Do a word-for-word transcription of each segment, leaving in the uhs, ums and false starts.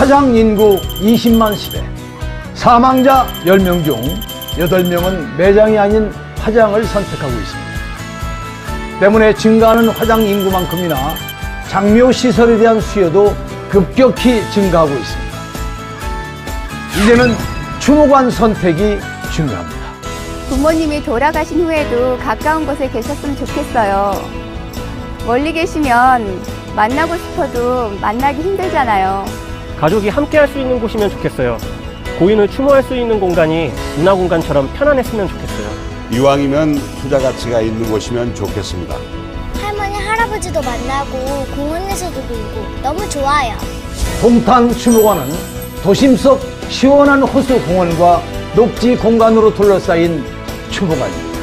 화장 인구 이십만 시대, 사망자 열 명 중 여덟 명은 매장이 아닌 화장을 선택하고 있습니다. 때문에 증가하는 화장 인구만큼이나 장묘 시설에 대한 수요도 급격히 증가하고 있습니다. 이제는 추모관 선택이 중요합니다. 부모님이 돌아가신 후에도 가까운 곳에 계셨으면 좋겠어요. 멀리 계시면 만나고 싶어도 만나기 힘들잖아요. 가족이 함께 할 수 있는 곳이면 좋겠어요. 고인을 추모할 수 있는 공간이 문화공간처럼 편안했으면 좋겠어요. 이왕이면 투자 가치가 있는 곳이면 좋겠습니다. 할머니, 할아버지도 만나고 공원에서도 놀고 너무 좋아요. 동탄 추모관은 도심 속 시원한 호수 공원과 녹지 공간으로 둘러싸인 추모관입니다.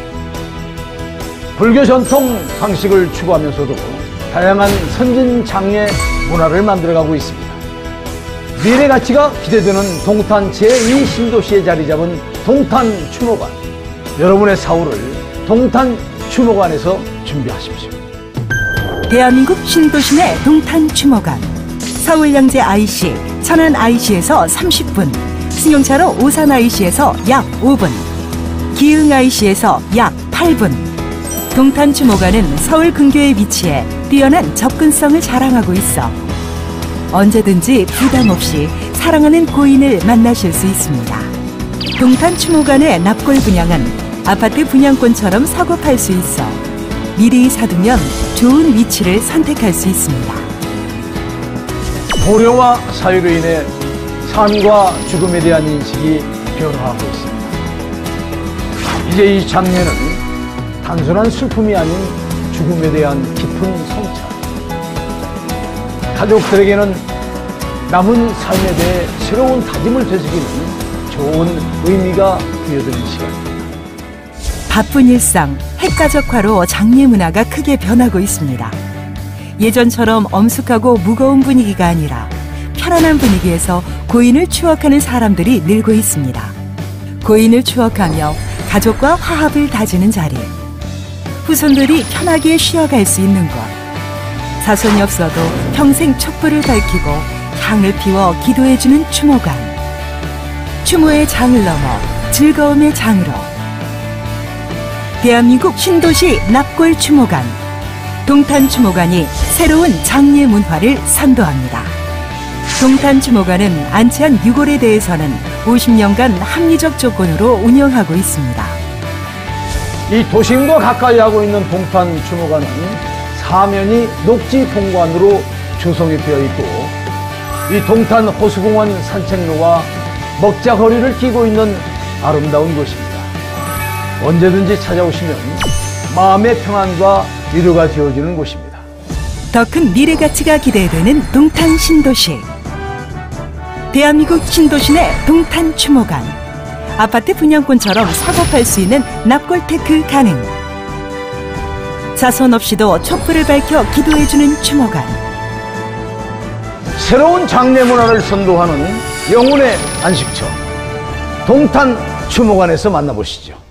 불교 전통 방식을 추구하면서도 다양한 선진 장례 문화를 만들어가고 있습니다. 미래 가치가 기대되는 동탄 제이 신도시에 자리 잡은 동탄 추모관. 여러분의 사후를 동탄 추모관에서 준비하십시오. 대한민국 신도심의 동탄 추모관. 서울 양재 아이씨, 천안 아이씨에서 삼십 분, 승용차로 오산 아이씨에서 약 오 분, 기흥 아이씨에서 약 팔 분. 동탄 추모관은 서울 근교에 위치해 뛰어난 접근성을 자랑하고 있어 언제든지 부담 없이 사랑하는 고인을 만나실 수 있습니다. 동탄 추모관의 납골 분양은 아파트 분양권처럼 서급할 수 있어 미리 사두면 좋은 위치를 선택할 수 있습니다. 고령화 사회로 인해 삶과 죽음에 대한 인식이 변화하고 있습니다. 이제 이 장례는 단순한 슬픔이 아닌 죽음에 대한 깊은 성찰. 가족들에게는 남은 삶에 대해 새로운 다짐을 되새기는 좋은 의미가 부여되는 시간입니다. 바쁜 일상, 핵가족화로 장례 문화가 크게 변하고 있습니다. 예전처럼 엄숙하고 무거운 분위기가 아니라 편안한 분위기에서 고인을 추억하는 사람들이 늘고 있습니다. 고인을 추억하며 가족과 화합을 다지는 자리. 후손들이 편하게 쉬어갈 수 있는 곳. 자손이 없어도 평생 촛불을 밝히고 향을 피워 기도해주는 추모관. 추모의 장을 넘어 즐거움의 장으로. 대한민국 신도시 납골 추모관. 동탄 추모관이 새로운 장례 문화를 선도합니다. 동탄 추모관은 안치한 유골에 대해서는 오십 년간 합리적 조건으로 운영하고 있습니다. 이 도심과 가까이 하고 있는 동탄 추모관은 사면이 녹지 공간으로 조성이 되어 있고 이 동탄 호수공원 산책로와 먹자거리를 끼고 있는 아름다운 곳입니다. 언제든지 찾아오시면 마음의 평안과 위로가 되어지는 곳입니다. 더 큰 미래 가치가 기대되는 동탄 신도시. 대한민국 신도시 내 동탄 추모관. 아파트 분양권처럼 사고팔 수 있는 납골테크 가능. 자손 없이도 촛불을 밝혀 기도해주는 추모관. 새로운 장례 문화를 선도하는 영혼의 안식처 동탄 추모관에서 만나보시죠.